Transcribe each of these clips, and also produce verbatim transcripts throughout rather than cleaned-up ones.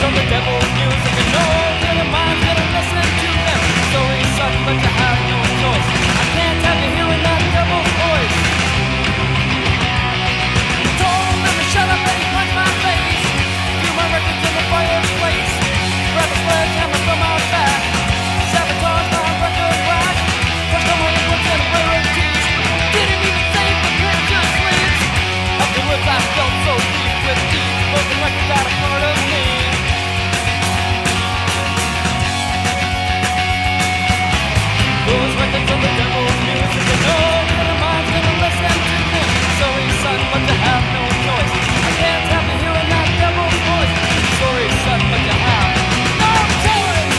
from the devil's music, and no little mind's gonna listen to them. Stories suck, but you have no choice. I can't have you hearing that devil's voice. I told them to shut up and punch my face. Threw my records in the fireplace. Grab a sledgehammer from our back. Sabotage my record rack. Touch the money books and rarities. Didn't even save the picture sleeves. Afterwards I felt so deep with these broken records out a part of me. Those records of the devil's music, and no little mind's gonna listen to them. Sorry son, but you have no choice. I can't have you hearing that devil's voice. Sorry son, but you have no choice.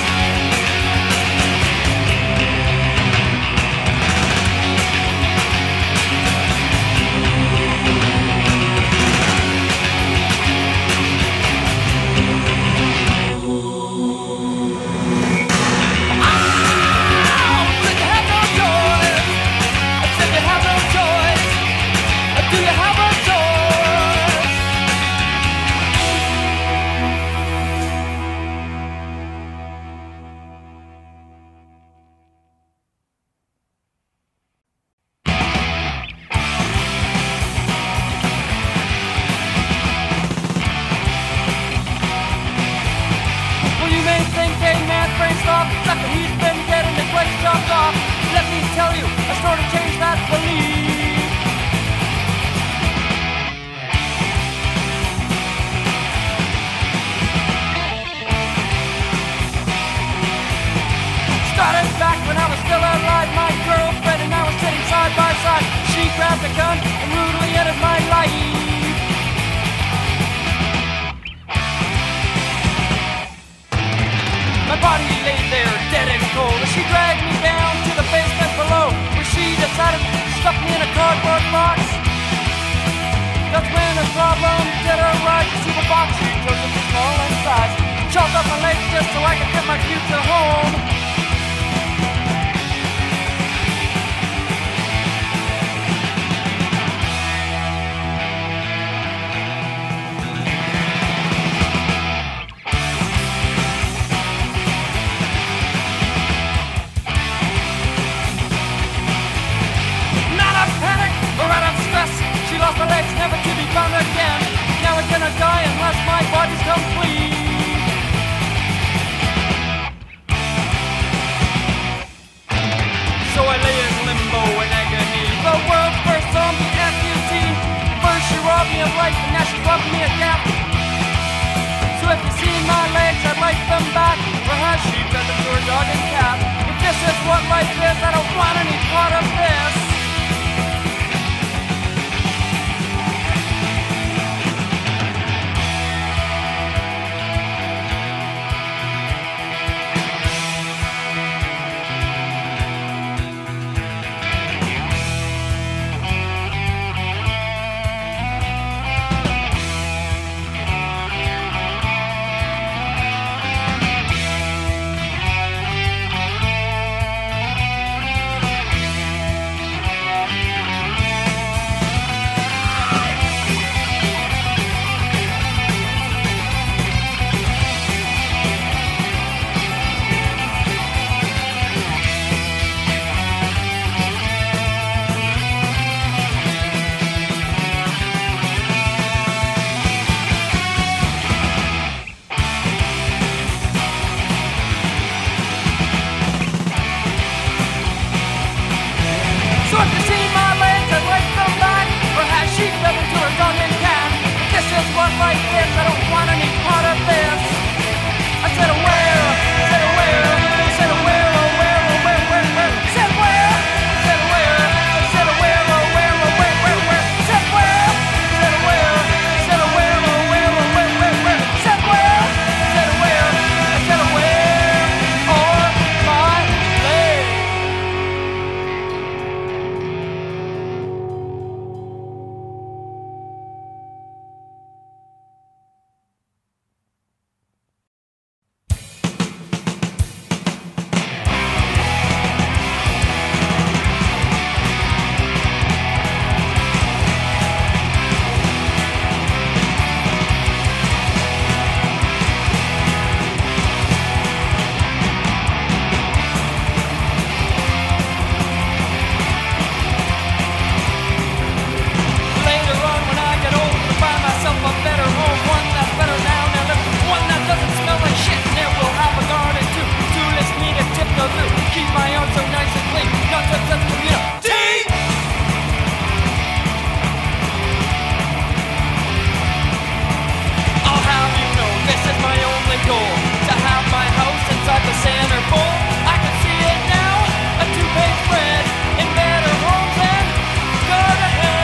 centerfold. I can see it now, a two-page spread in Better Homes and Garden.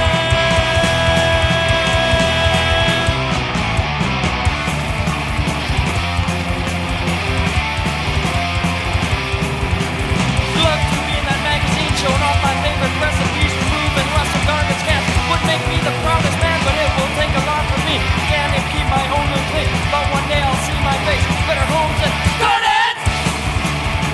Love to be in that magazine showing off my favorite recipes for moving Russell Gargan's gas. Would make me the proudest man, but it will take a lot from me. Can't even keep my own room clean, but one day I'll see my face. Better Homes and Gardens!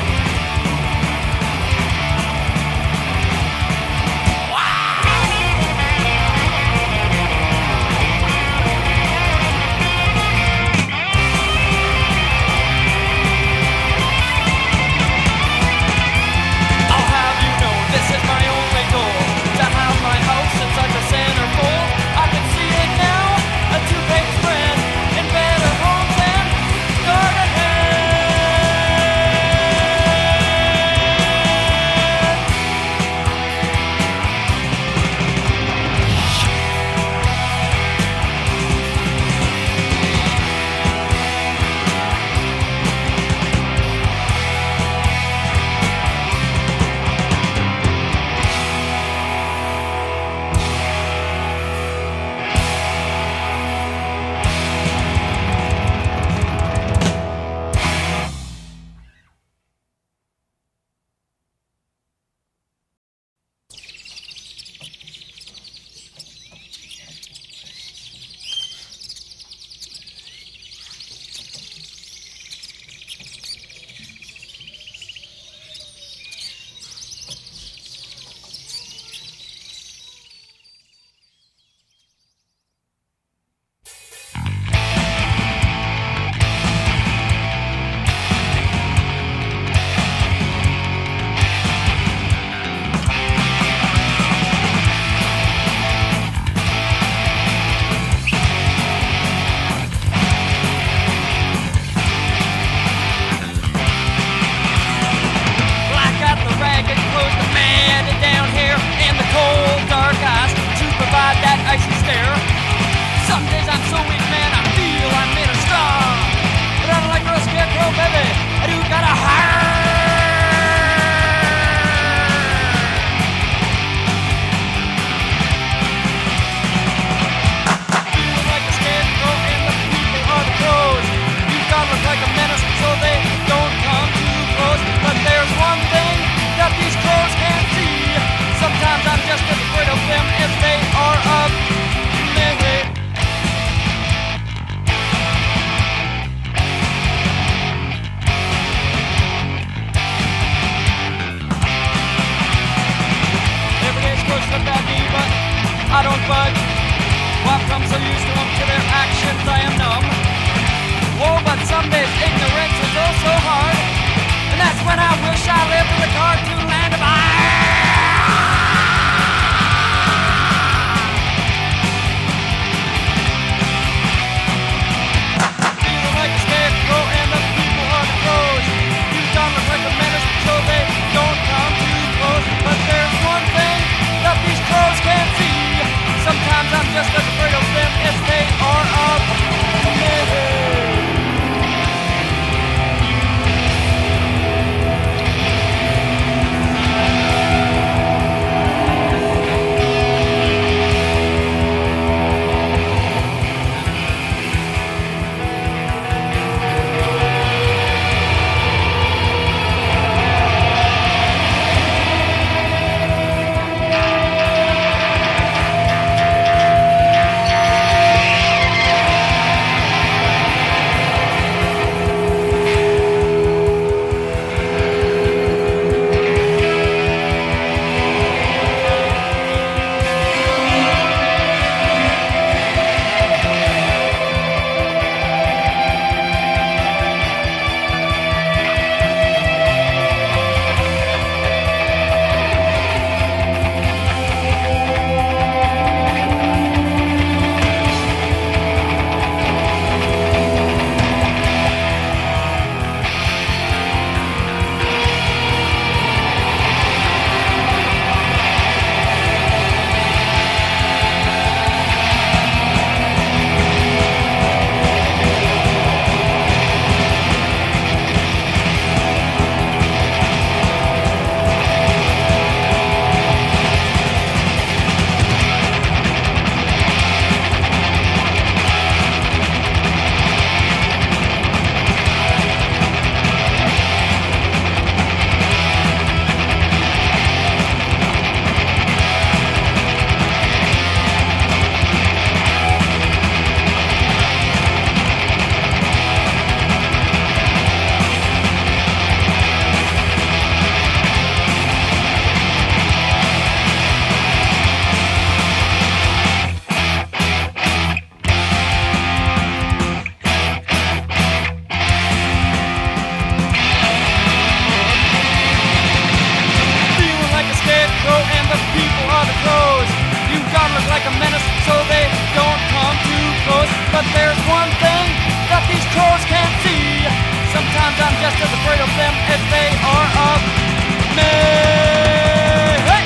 But there's one thing that these trolls can't see. Sometimes I'm just as afraid of them as they are of me. Hey!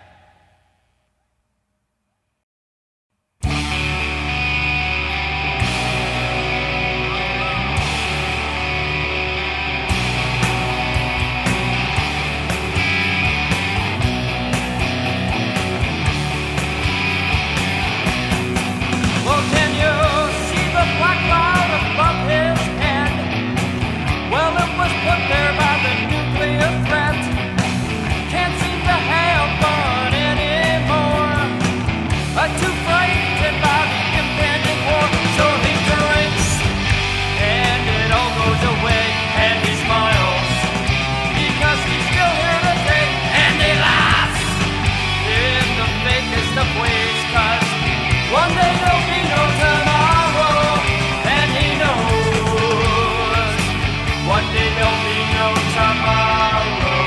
Well, can you see the black cloud above his head? Well, it was put there by the nuclear threat. Can't seem to have fun anymore. Uh, too frightened by the impending war. So he drinks, and it all goes away. And he smiles, because he's still here today. And he laughs in the fakest of ways, 'cause one day there'll be no tomorrow. And he knows one day there'll be no tomorrow.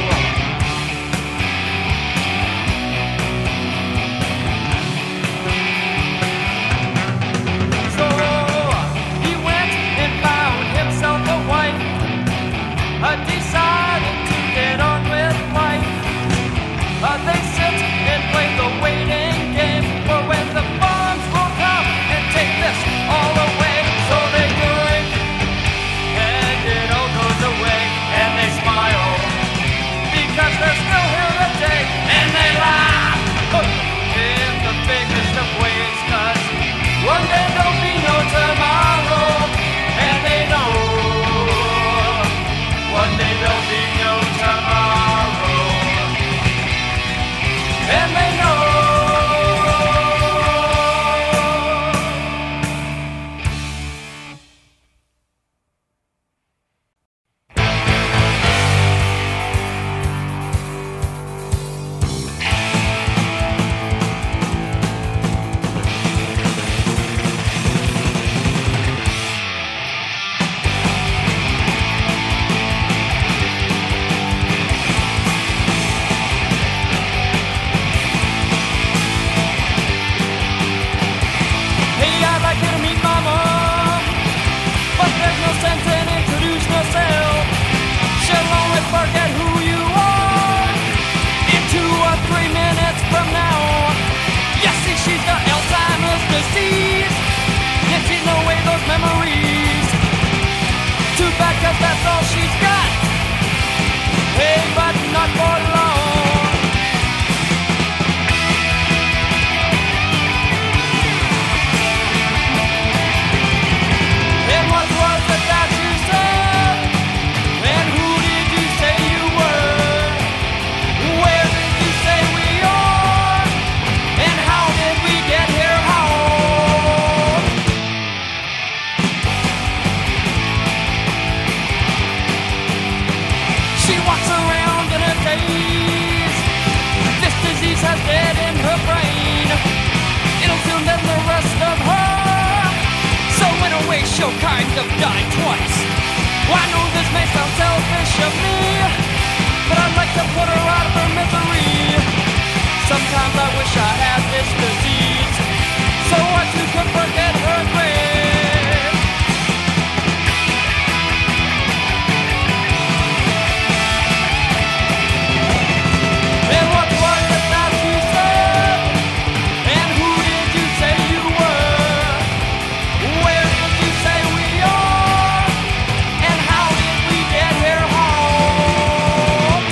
So he went and found himself a wife, uh, decided to get on with life. Uh, they sit and play the waiting game for when the bombs will come and take this all away. So they drink, and it all goes away. And they smile, because they're still here today. And they laugh in the biggest of ways, 'cause one day there'll be no tomorrow. And they know one day there'll be no tomorrow. And they know. Hey, I'd like you to meet my mom, but there's no sense in introducing yourself. She'll only forget who you are in two or three minutes from now. You see, she's got Alzheimer's disease, and she's no way those memories. Too bad, 'cause that's all she's got. Hey, but not for long. And what was it that you said? And who did you say you were? Where did you say we are? And how did we get here home? She walks around in a daze. This disease has dead in her brain. It'll soon end the rest of her. So in a way she'll kind of die twice. Well, I know this may sound selfish of me, but I'd like to put her out of her misery. Sometimes I wish I had this disease, so I too could forget her grave. And what was it that you said? And who did you say you were? Where did you say we are? And how did we get here home?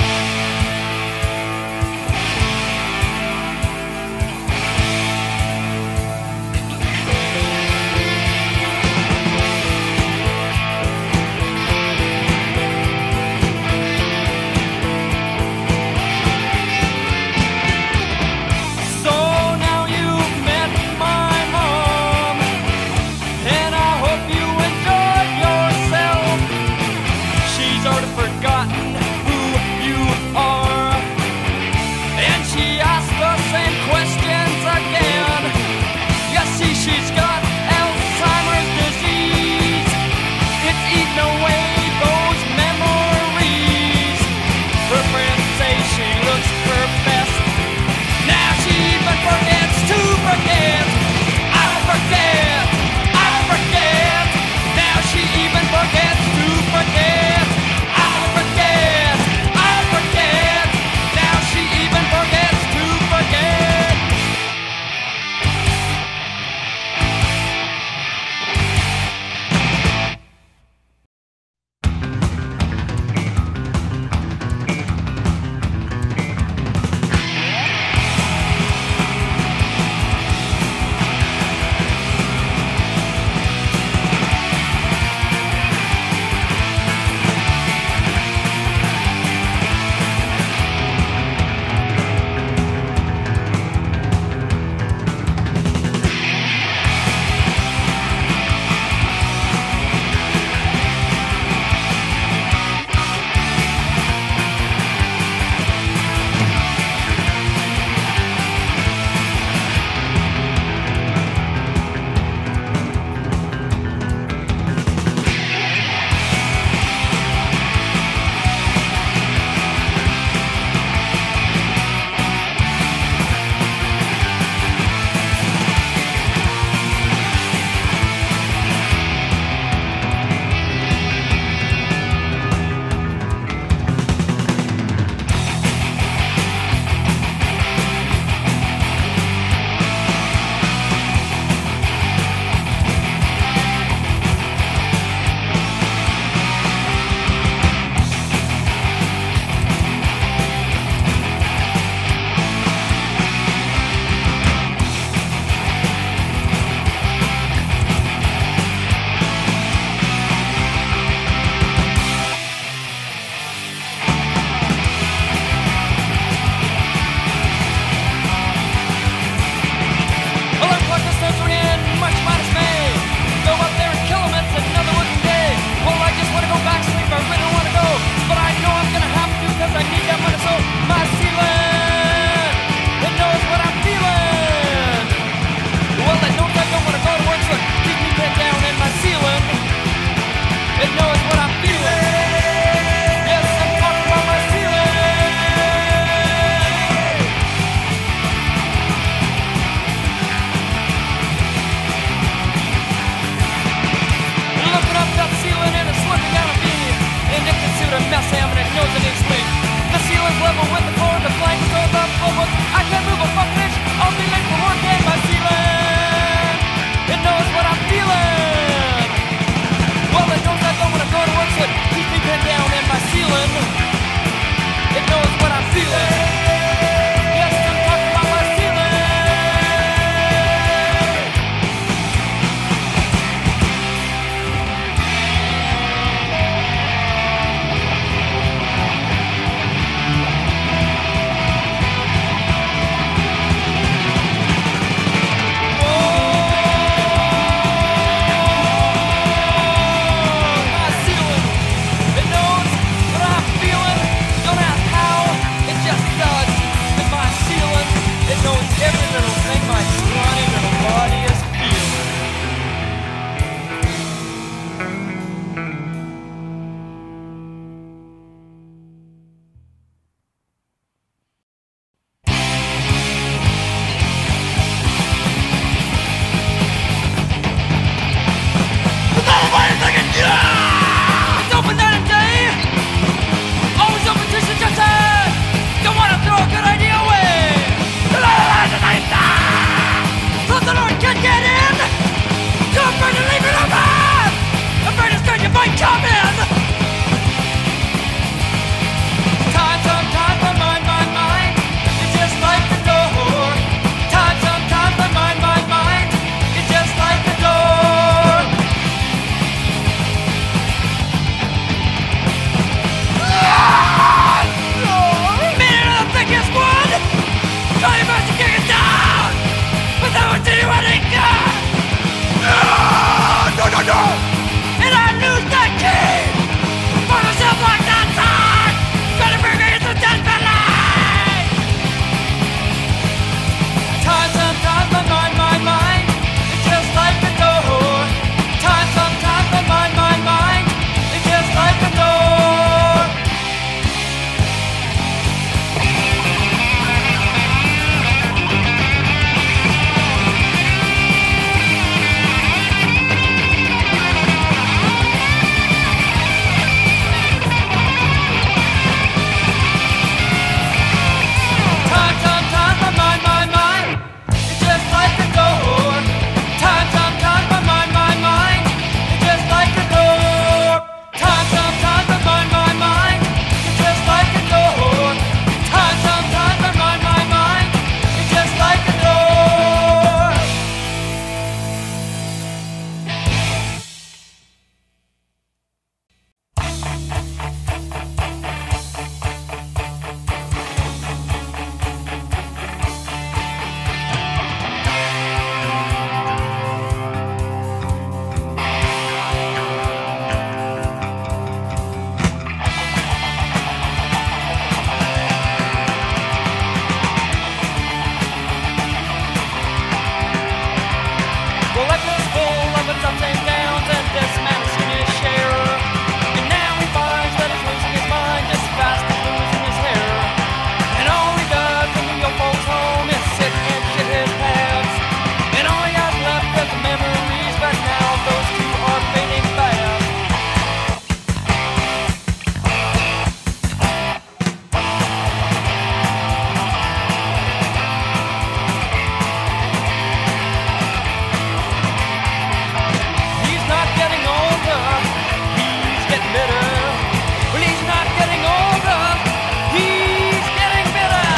come in. Time sometimes my mind, my mind is just like the door. Time sometimes my mind, my mind is just like the door. Ah, no. Man of the thickest wood, tell you about to kick it down, but that would do anything good. Ah, no, no, no. And I lose the key for myself like that time. Trying to bring me into death valley. Time sometimes my mind, my mind is just like the door. Time sometimes my mind, my mind is just like the door. Time sometimes my mind, my mind is just like the door. Time sometimes my mind, my mind is just like the door. Time sometimes my mind, my mind is just like the door. Time sometimes my mind, my mind is just like the door. Well, life is full of its ups and downs, and this man has seen his share. And now he finds that he's losing his mind just as fast as losing his hair. And all he does in the old folks' home is sit and shit his pants. And all he has left is the memories, but now those two are fading fast. He's not getting older, he's getting bitter. Well, he's not getting older, he's getting bitter.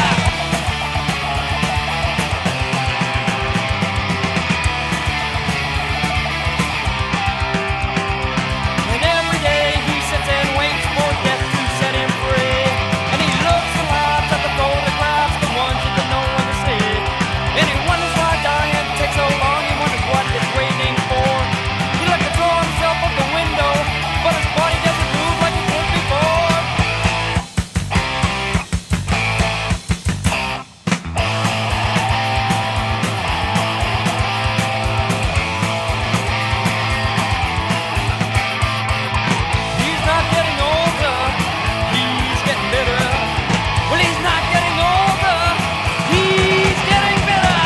And every day he sits and waits for death to set him free. And he looks and laughs at the photographs, the ones you don't know when to see. And he wonders why dying takes so long, he wonders what it's waiting for. He'd like to throw himself out the window, but his body doesn't move like it did before. He's not getting older, he's getting bitter. Well, he's not getting older, he's getting bitter.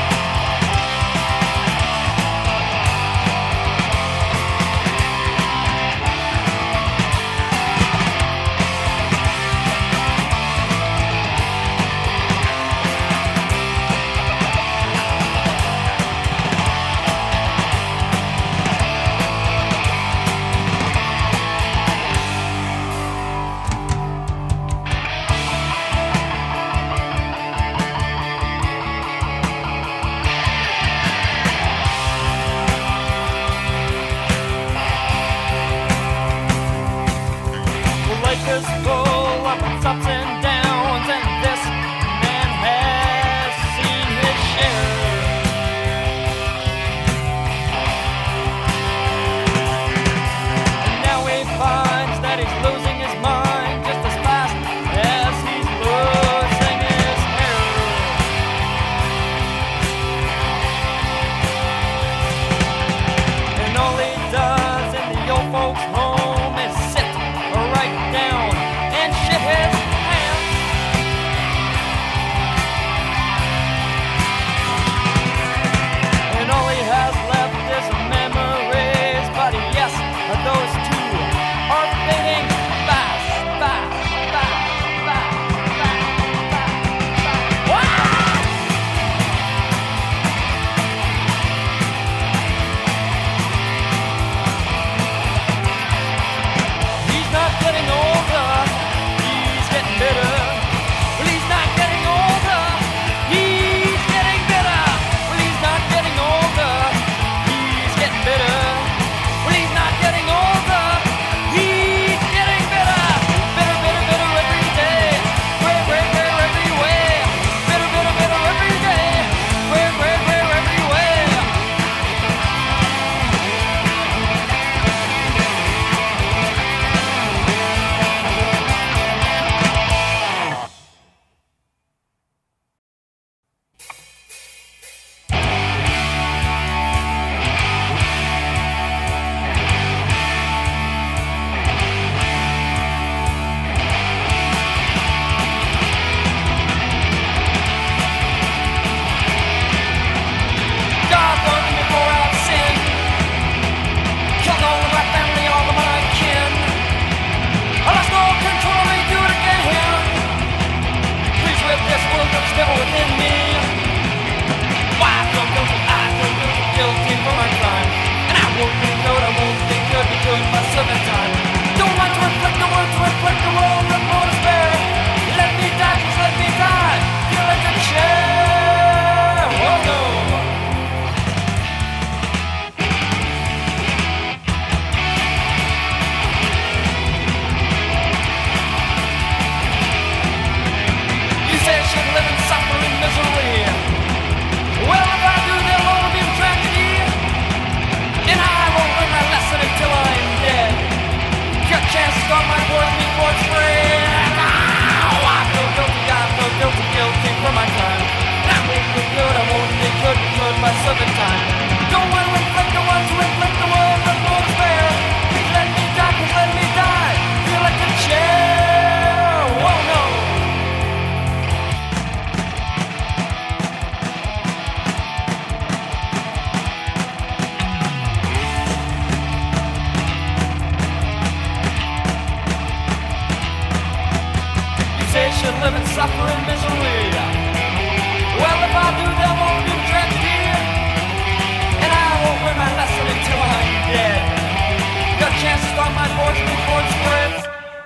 Well, life is full of its ups and downs, and this man has seen his share. And now he finds that he's losing his mind just as fast as he's losing his hair. And all he does in the old folks' home is sit right down suffer in misery. Well, if I do, there won't be tragedy, and I won't learn my lesson until I'm dead. Your chances are my voice before it spreads.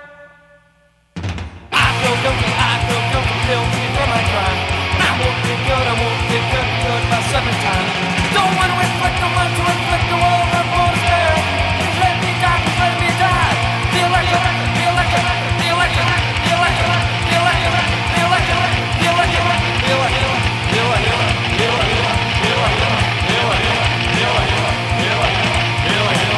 I feel guilty, I feel guilty, guilty for my crime. I won't be good, I won't be good, good by seven times. Don't want to reflect, don't want to reflect the world I'm born to spare. Just let me die, just let me die. The election, the election, the election, the election, the election, the election, the election, the election, the election, the election, the election, the election, the election, the election, the election.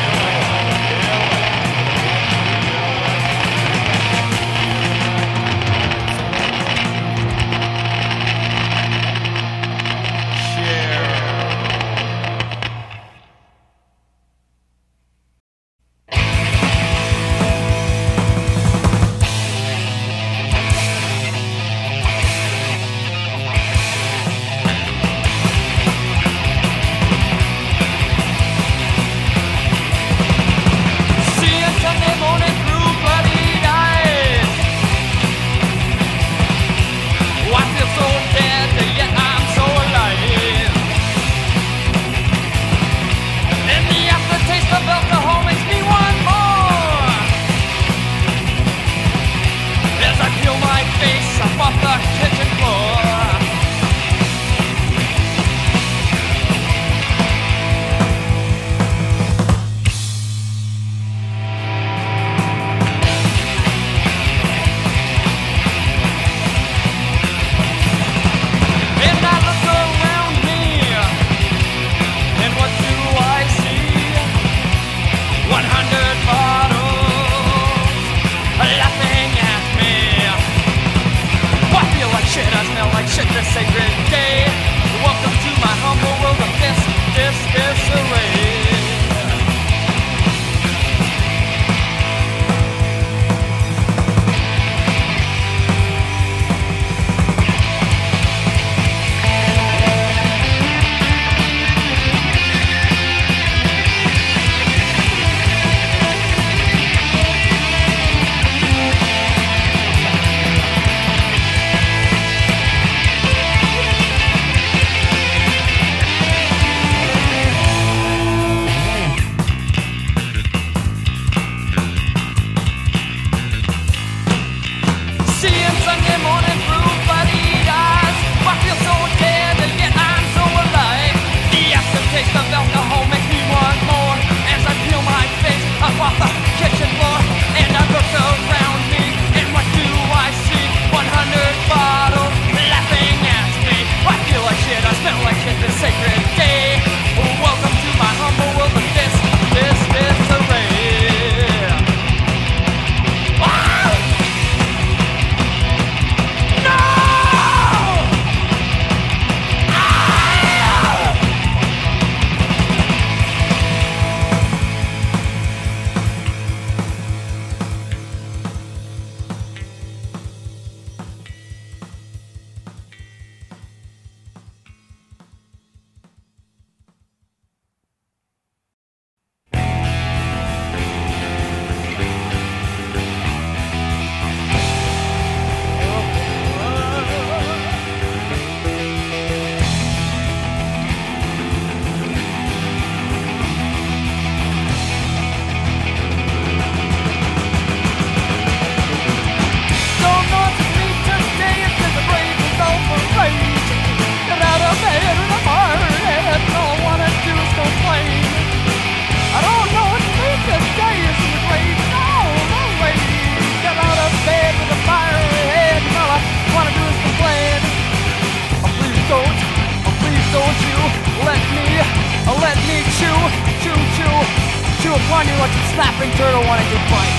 upon you like a snapping turtle wanting to bite.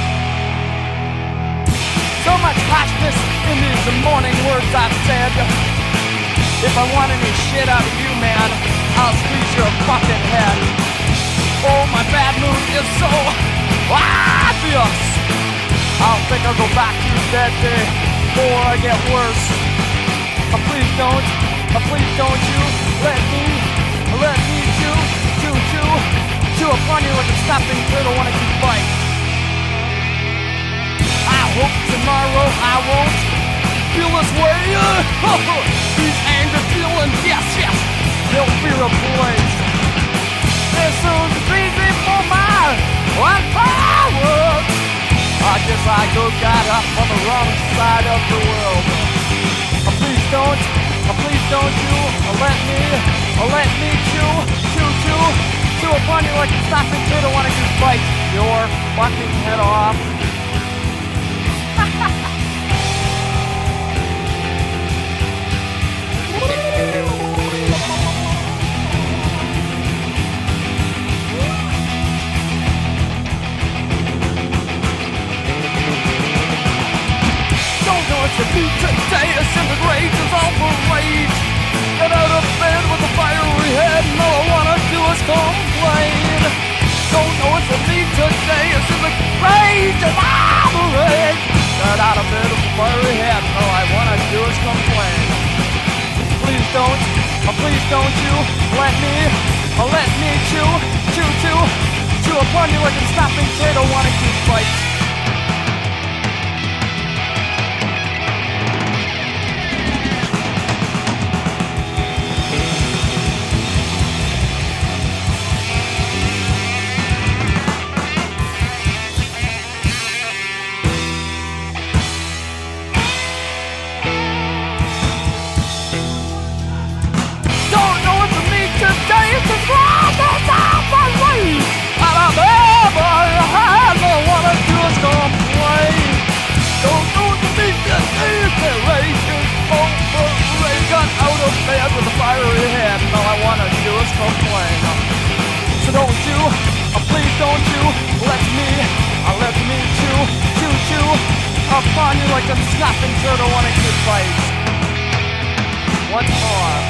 So much harshness in these morning words I've said. If I want any shit out of you, man, I'll squeeze your fucking head. Oh, my bad mood is so obvious. I'll think I'll go back to that day before I get worse. Oh, please don't, oh, please don't you let me, let me chew, chew, chew, chew upon you like a snapping turtle wanting to bite. I hope tomorrow I won't feel this way. These angry feelings, yes, yes, they'll fear a place. This soon's easy for my one power. I guess I go got up on the wrong side of the world. Uh, please don't, uh, please don't you uh, let me, uh, let me chew, chew, chew, chew upon you like a stopping kid. I wanna just bite your fucking head off. To be today, a simple rage is all for rage. Get out of bed with a fiery head, and all I wanna do is complain. Don't know what to me today, a simple rage is all for rage. Get out of bed with a fiery head, and all I wanna do is complain. Please don't, oh please don't you let me, oh let me chew, chew, chew, chew upon you like a stopping kid. I wanna keep fighting. Complain. So don't you, oh please don't you let me, uh, let me chew, chew, chew upon you like a snapping turtle. I wanna keep fight. Once more.